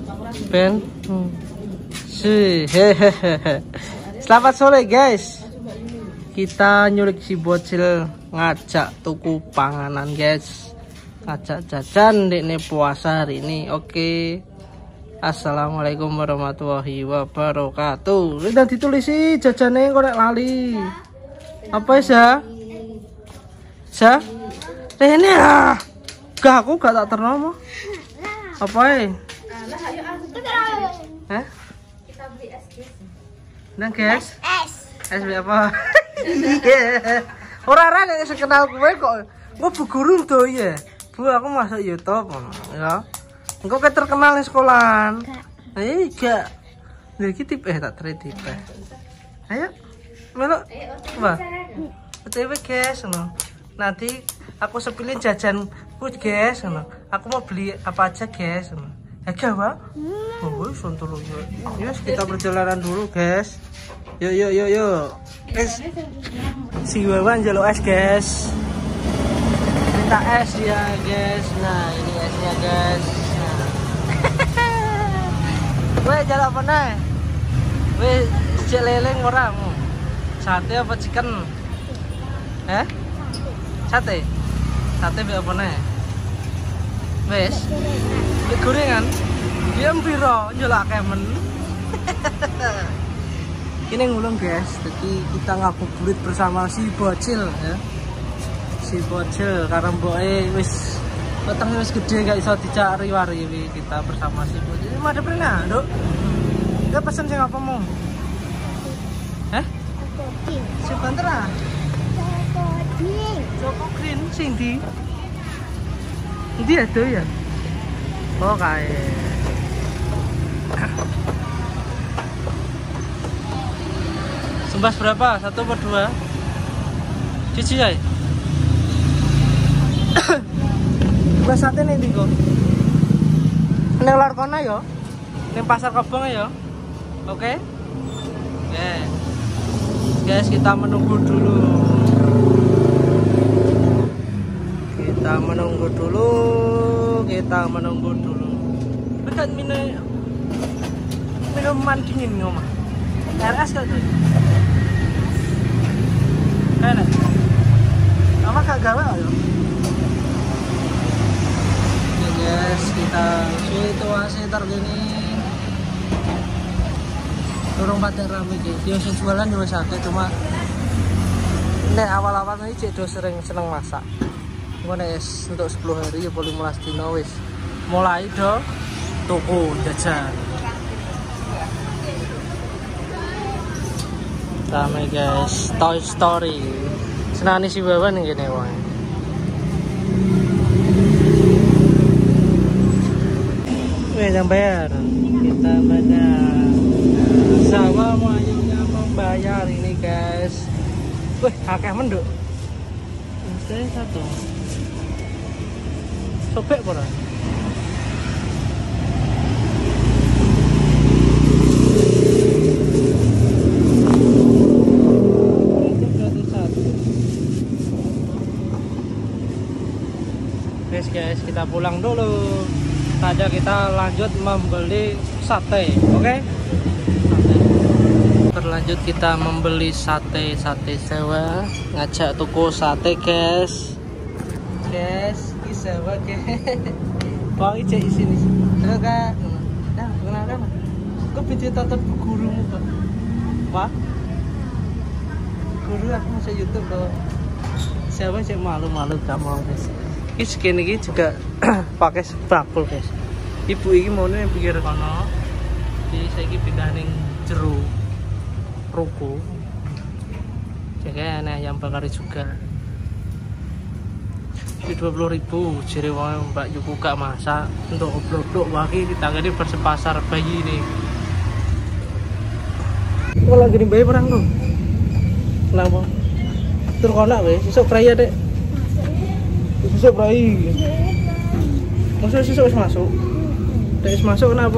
Ben. Hehehe. Selamat sore guys. Kita nyulik si bocil ngajak tuku panganan guys. Ngajak jajan ini puasa hari ini. Oke. Assalamualaikum warahmatullahi wabarakatuh. Udah ditulis sih jajannya kok nek lali. Apa ya? Sa? Rene ah. Gak aku gak tak terno. Apa ya? Hah? Kita beli es guys. Nah guys. Es beli apa? Orang-orang yang sekenal gue kok. Gue bu guru tuh ya. Bu aku masuk YouTube ya. Engkau kayak terkenal di sekolahan. Iya. Jadi tipe tak tipe. Ayo. Melok. Wah. OTW guys, no. Nanti aku sepilin jajan food guys, no. Aku mau beli apa aja guys, no. Agak apa? Oh, sontor dulu. Yes, kita perjalanan dulu guys. Yuk. Guys. Si Wawan jalur es guys. Minta es ya guys. Nah, ini esnya guys. Weh, jalan apa nih? Weh, cek leleng orang. Sate apa chicken? Sate? Sate apa nih? Wes? Gorengan? Dia empiro, nyolak kemen. Ini ngulung guys, jadi kita ngabuburit bersama si bocil ya. Si bocil, karena boe wis petengnya wis gede gak iso dicari wari kita bersama si bocil. Ini ada pernah, Dok? Dia pesen sing apa mau? Si Bantera? Joko Green sing di. Ndi ada ya? Oh kae. Sembas berapa? 1 per 2? Cici ya? Sembas sate nih Diko. Neng luar kona ya? Neng pasar Kebong ya? Oke? Oke. Guys, kita menunggu dulu. Kita menunggu dulu. Bekat minuman dingin ngomong. RS gak tuh? Enak. Apa gak gawe ayo? Oke guys, kita situasi terkini. Dorong pada rame guys. Yo sing jualan yo sakit cuma nek awal-awal iki cek do sering seneng masak. Cuma nek untuk 10 hari ya 15 dino wis mulai do tuku jajan. Rame guys, Toy Story. Senani si Wawan ngene wae. Yang bayar. Kita bayar. Sama akhirnya membayar ini guys. Wih, akeh menduk. Ini satu. Sobek pura. Guys, kita pulang dulu. Saja kita lanjut membeli sate, oke? Berlanjut kita membeli sate sewa, ngajak tuku sate guys. Guys, sewa guys. Bang ijek di sini. Terus Kak. Nah, kenapa? Kok video tonton gurumu, Pak? Wah. Guru aku masuk YouTube kok. Sewa cek malu-malu gak mau guys. Ini skin ini juga pakai spakul guys. Ibu ini mau nih pikir kono. Jadi saya ini pindahin jeru ruko. Jadi aneh ayam bakar juga. Di 20.000 jadi Mbak Yuku gak masak untuk oblok-oblok lagi kita ini bersepasar bayi ini. Kok lagi nih bayi perang tuh? Kenapa? Terus konak weh, besok peraya dek. Besok bayi. Maksudnya besok masuk. Dek masuk kenapa?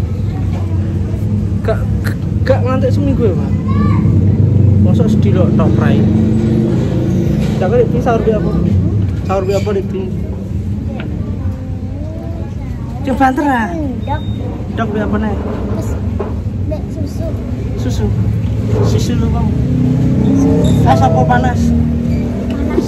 Gak ngantuk seminggu ya Pak? Masuk sedih loh tok prai. Jangan di sahur biar apa? Sahur biar apa di? Coba terah. Dok be apa nih? Dek susu. Susu. Susu lu bang. Apa panas? Panas.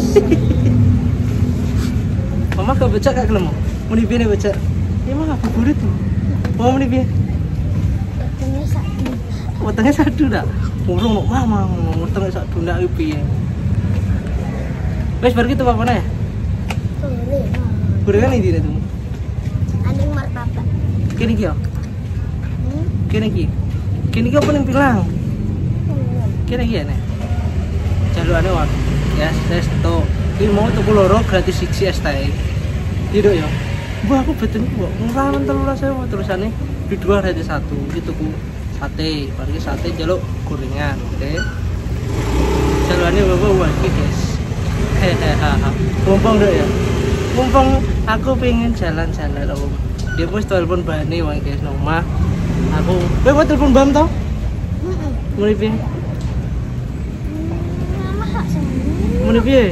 Mama gak baca gak kelemu? Mau dibiar nih baca? Ya mah apa burit tuh? Mau dibiar? Wetenge satu. Wetenge satu dah. Urung mau mama wetenge satu ndak piye. Wes bar gitu apa nih? Boleh. Gorengan ini tuh. Aning martabak. Kini kyo? Kini ki? Kini kyo apa nih bilang? Kini ki nih? Jaluannya wan. Ya, tes tuh. Ini mau tuku loro gratis siji es teh. Tidak ya. Wah aku betul kok. Ngelawan 13.000 terusannya di 2 gratis 1. Itu ku sate, pergi sate jaluk gorengan, oke. Jaluannya bawa iki, guys. Hehehe. Mumpung dok ya. Mumpung aku pengen jalan-jalan aku. Dia pun telepon Bani wong guys nomah. Aku, mau telepon Bam tau? Mulai piye? Mulai piye?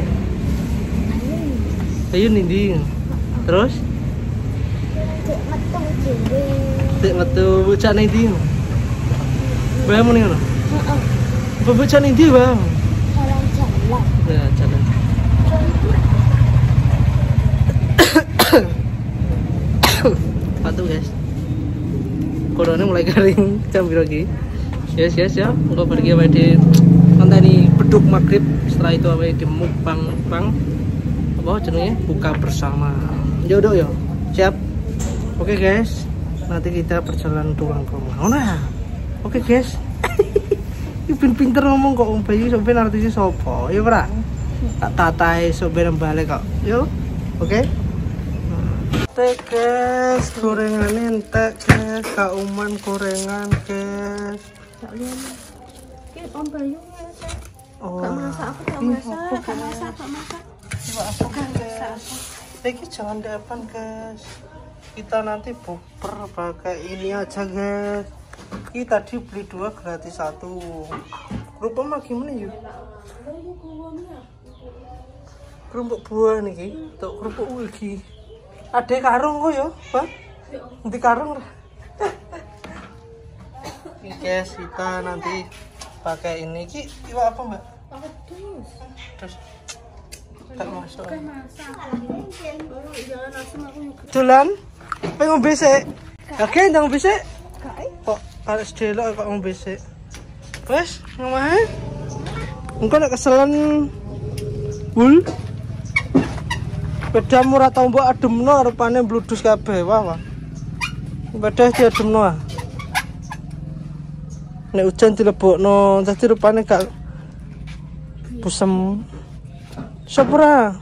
Ayo ninding. Terus? Dek metu dhewe. Dek metu bocah ninding. Bang muni ngono. Heeh. Bocah ninding, Bang. Jalan-jalan. Ya, jalan. Patu guys. Corona mulai garing jam lagi. Yes ya. Engko pergi apa di nonton beduk maghrib. Setelah itu apa di mukbang apa jenenge buka bersama. Jodoh yo. Siap. Oke guys. Nanti kita perjalanan pulang ke rumah. Nah. Oke guys. Ipin pinter ngomong kok Om Bayu sampe artisnya sopo. Ya ora. Tak tatae sampe balik kok. Yo. Oke. Entek guys, gorengannya entek guys, Kak Uman gorengan guys. Tak lihat. Ki Om Bayu masak. Oh. Gak masak, aku gak masak. Coba apa guys? Ini jangan depan guys. Kita nanti bukber pakai ini aja guys. Kita tadi beli 2 gratis 1. Rupa mah gimana yuk? Kerupuk buah nih, tuh kerupuk lagi. Ada karung kok ya, Pak? Nanti karung. Oke guys, kita nanti pakai ini. Ki, iwa apa mbak? Terus gak masuk. Dolan? Pengen ngombe sik. Oke, ndang ngombe sik. Kok harus delok kok ngombe sik. Wes, ngomahe. Engko nek keselan bul. Beda murah tau mbok ademno rupane bludus kabeh. Wah. Beda diademno. Nek ujan dilebokno, dadi rupane gak busem. Sopra.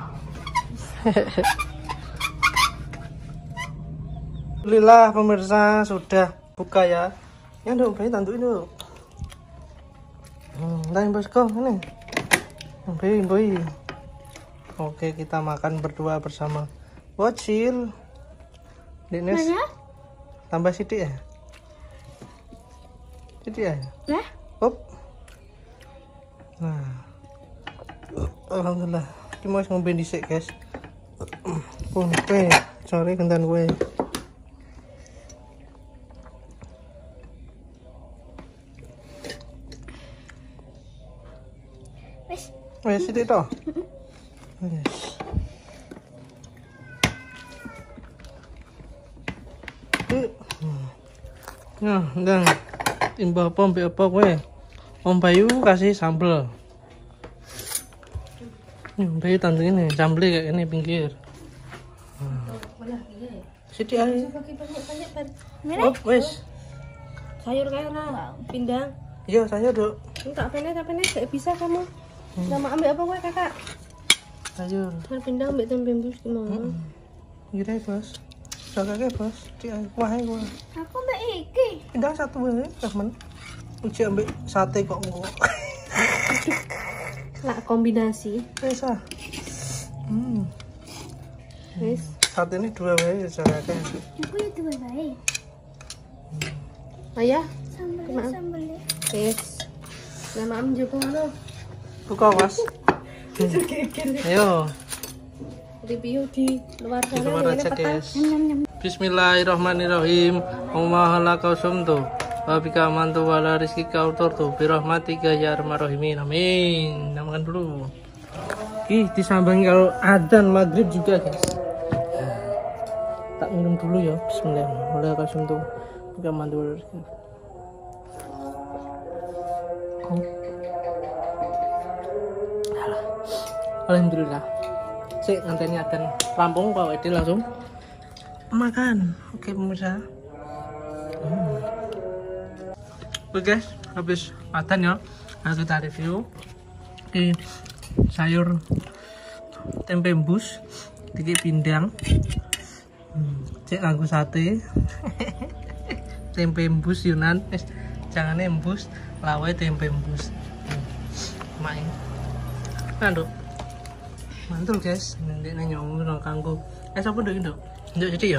Alhamdulillah pemirsa sudah buka ya. Ya dong, bayi tantuin dulu. Lain bosku ini. Bayi. Oke, kita makan berdua bersama. Bocil. Dines. Tambah sidik ya? Sidik ya? Hop. Nah. Alhamdulillah. Kita mau ngombe dhisik, guys. Kowe, sorry kentan kowe. Wes sidik toh? Yes. Nah, dan timbah apa kowe? Om Bayu kasih sambel. Om Bayu tantuin nih, sambel kayak ini pinggir. Sidik aja. Oh, wes. Sayur kayak nah, pindang. Iya, sayur dok. Tak pene gak bisa kamu. Sama ambil apa kowe kakak? Sayur. Kan pindang ambil tempe bus gimana? Gila bos. Kakaknya bos. Dia wah gua. Aku mbak iki. Pindang satu wae, temen. Uji ambil sate kok engko. Lah kombinasi. Wes ah. Wes. Sate ini 2 wae kakaknya. Aku ya 2 wae. Ayah, Sambel. yes. Nama am juga lo. Buka mas. Ayo. review di luar Di sana. luar Ini aja, petang. guys. Bismillahirrahmanirrahim. Umahala kausumtu wa bika mantu wala rizki kauturtu birahmatika ya arhamar rahimin. Amin. Nah, makan dulu. Ih, disambangi kalau adzan maghrib juga, guys. Tak minum dulu ya. Bismillahirrahmanirrahim. Kausumtu bika mantu wala rizki. Alhamdulillah. Sik nganteni adzan rampung kok wedi langsung makan. Oke pemirsa. Oke guys, habis adzan ya. Nah, kita review ini sayur tempe embus, dikit pindang. Cek nganggo sate. Tempe embus Yunan. Jangan embus, lawe tempe embus. Main. Kanduk. Mantul guys, nanti nyomong nang kanggo. Apa nduk nduk? Nduk jadi ya.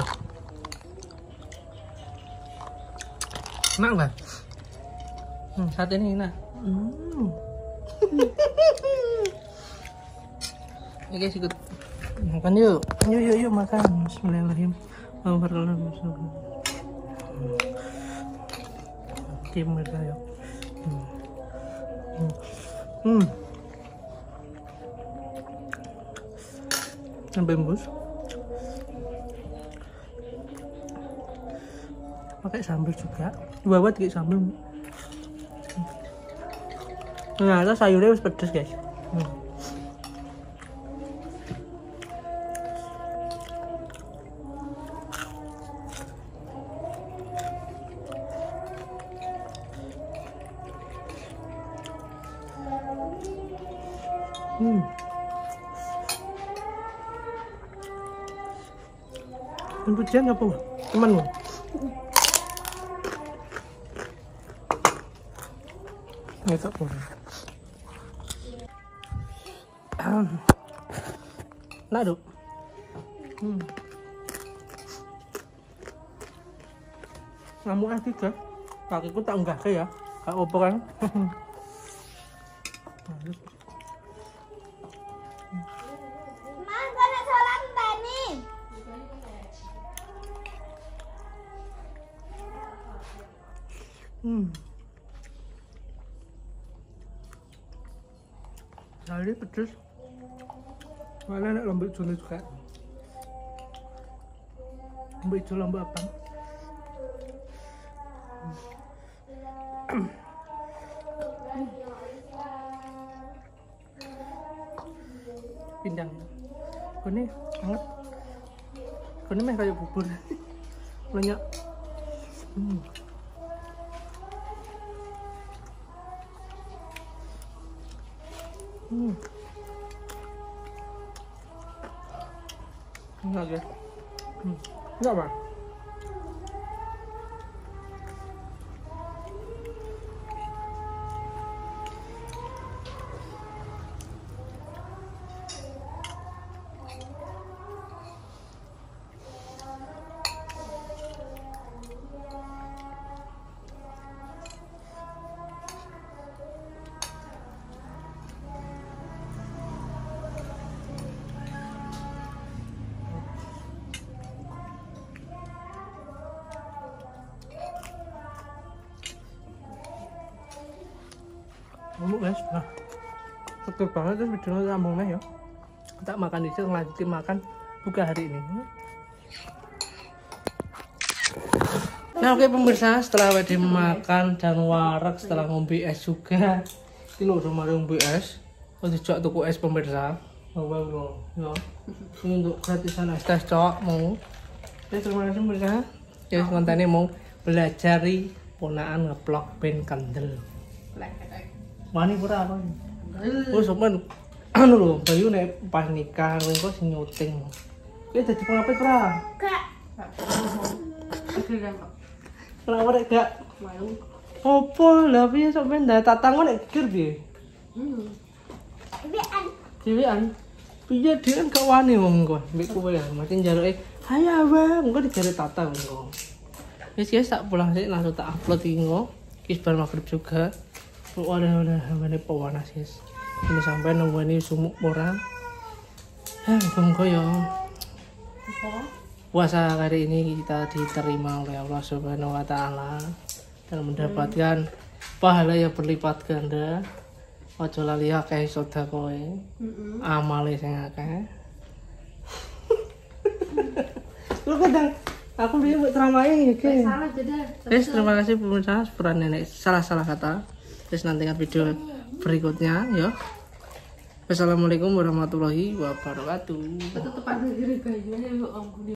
Enak banget. Saat ini enak. Oke guys, ikut makan yuk. Yuk makan. Bismillahirrahmanirrahim. Oke pemirsa ya. Tempe embus pakai sambal juga, dibawa pakai sambal. Ternyata sayurnya harus pedas guys. Kemudian apa? Temanmu? Ya tak boleh. Nah dok. Ngamuk lagi kan? Kakiku tak enggak ya? Kak opo kan? Nah ini pedes. Malah enak lombok hijau juga. Lombok hijau, lombok apa? Pindang. Ini hangat. Ini mah kayak bubur. Banyak. Enggak guys. Enggak apa? Ngomong guys, nah seger banget terus videonya sambungnya ya. Kita makan di sini, lanjutin makan buka hari ini. Nah oke pemirsa, setelah wedi makan dan warak, setelah ngombe es juga. Ini loh sama ngombe es. Kalau dijak tuku es pemirsa. Wow, ya. Ini untuk gratisan es teh cok mau. Ya terima kasih pemirsa. Ya kontennya mau belajar ponaan ngeplok ben kendel. Wani pura apa? Oh sopan anu lho, Bayu nek pas nikah engko sing nyuting. Ki dadi pengapit ora? Kak. Ora ora gak. Opo lah piye sok ben tatang nek geger piye? Dewean. Piye dhewe gak wani wong engko mbek kowe ya, mesti njaruke. Hayo Bang, engko dijare tatang engko. Wis guys tak pulang sik langsung tak upload iki engko. Ki bar magrib juga. Udah pewanas guys. Ini sampai nunggu ini sumuk ora. Muga-muga ya puasa hari ini kita diterima oleh Allah Subhanahu wa taala dan mendapatkan pahala yang berlipat ganda. Ojo lali akeh sedekahe. Amale sing akeh. Lu kadang aku biar buat teramai ya ke. Salah jadi. Terima kasih pemirsa sepura nenek salah kata. Terus nantikan video berikutnya ya. Wassalamualaikum warahmatullahi wabarakatuh. Tetep ada diri kayaknya ya